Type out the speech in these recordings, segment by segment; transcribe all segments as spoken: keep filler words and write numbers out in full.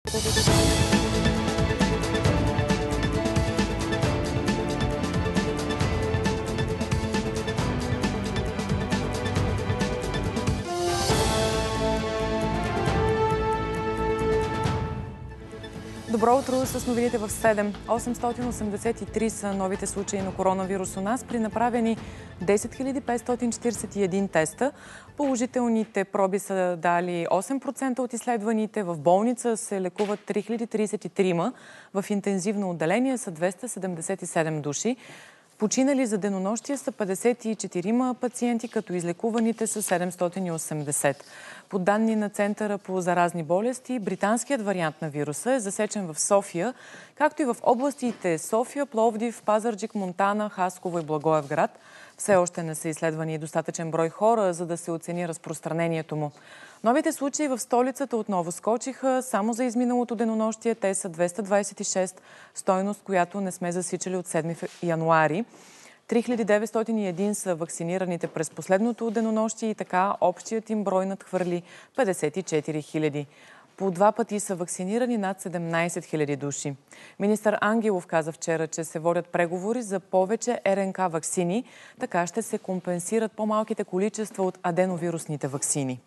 Добро утро с новините в седем. осемстотин осемдесет и три са новите случаи на коронавирус у нас при направени десет хиляди петстотин четиридесет и един теста. Положителните проби са дали осем процента от изследваните. В болница се лекуват три хиляди тридесет и три, в интензивно отделение са двеста седемдесет и седем души. Починали за денонощие са петдесет и четири пациенти, като излекуваните са седемстотин и осемдесет. По данни на Центъра по заразни болести, британският вариант на вируса е засечен в София, както и в областите София, Пловдив, Пазарджик, Монтана, Хасково и Благоевград. Все още не са изследвани достатъчен брой хора, за да се оцени разпространението му. Новите случаи в столицата отново скочиха. Само за изминалото денонощие те са двеста двадесет и шест, стойност, която не сме засичали от седми януари. три хиляди деветстотин и един са вакцинираните през последното денонощие и така общият им брой надхвърли петдесет и четири хиляди. По два пъти са вакцинирани над седемнадесет хиляди души. Министър Ангелов каза вчера, че се водят преговори за повече РНК ваксини. Така ще се компенсират по-малките количества от аденовирусните ваксини.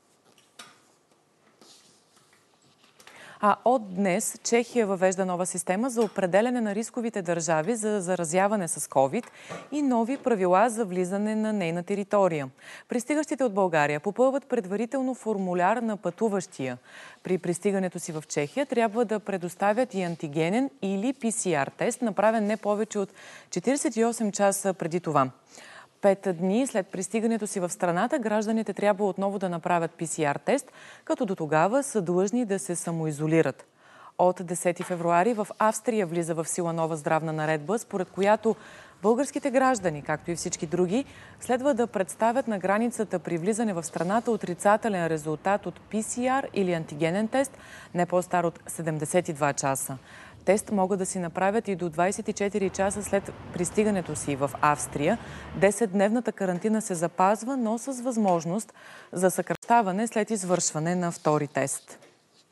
А от днес Чехия въвежда нова система за определяне на рисковите държави за заразяване с ковид и нови правила за влизане на нейна територия. Пристигащите от България попълват предварително формуляр на пътуващия. При пристигането си в Чехия трябва да предоставят и антигенен или пи си ар тест, направен не повече от четиридесет и осем часа преди това. Пет дни след пристигането си в страната, гражданите трябва отново да направят пи си ар тест, като до тогава са длъжни да се самоизолират. От десети февруари в Австрия влиза в сила нова здравна наредба, според която българските граждани, както и всички други, следва да представят на границата при влизане в страната отрицателен резултат от пи си ар или антигенен тест, не по-стар от седемдесет и два часа. Тест могат да си направят и до двадесет и четири часа след пристигането си в Австрия. десетдневната карантина се запазва, но с възможност за съкращаване след извършване на втори тест.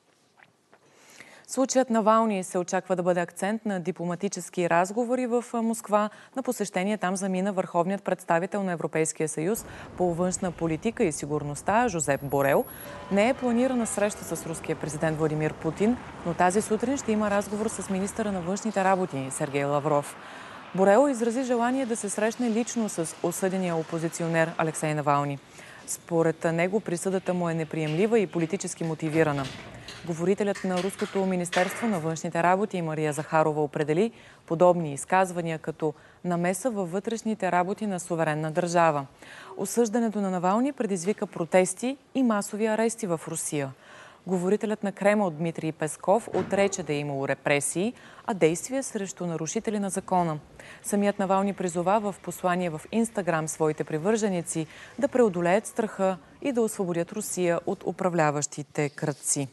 Случаят Навални се очаква да бъде акцент на дипломатически разговори в Москва. На посещение там замина върховният представител на Европейския съюз по външна политика и сигурността Жозеп Борел. Не е планирана среща с руския президент Владимир Путин, но тази сутрин ще има разговор с министъра на външните работи Сергей Лавров. Борел изрази желание да се срещне лично с осъдения опозиционер Алексей Навални. Според него присъдата му е неприемлива и политически мотивирана. Говорителят на Руското министерство на външните работи Мария Захарова определи подобни изказвания като намеса във вътрешните работи на суверенна държава. Осъждането на Навални предизвика протести и масови арести в Русия. Говорителят на Кремъл Дмитрий Песков отрече да е имало репресии, а действия срещу нарушители на закона. Самият Навални призова в послание в Инстаграм своите привърженици да преодолеят страха и да освободят Русия от управляващите крадци.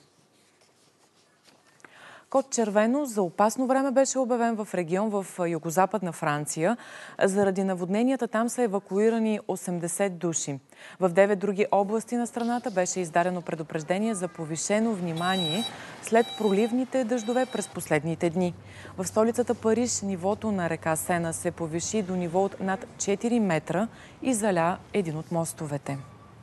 Код червено за опасно време беше обявен в регион в югозападна Франция. Заради наводненията там са евакуирани осемдесет души. В девет други области на страната беше издадено предупреждение за повишено внимание след проливните дъждове през последните дни. В столицата Париж нивото на река Сена се повиши до ниво от над четири метра и заля един от мостовете.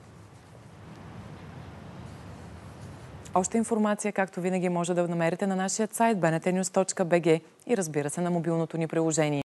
Още информация, както винаги, може да намерите на нашия сайт би ен те нюз точка би джи и разбира се на мобилното ни приложение.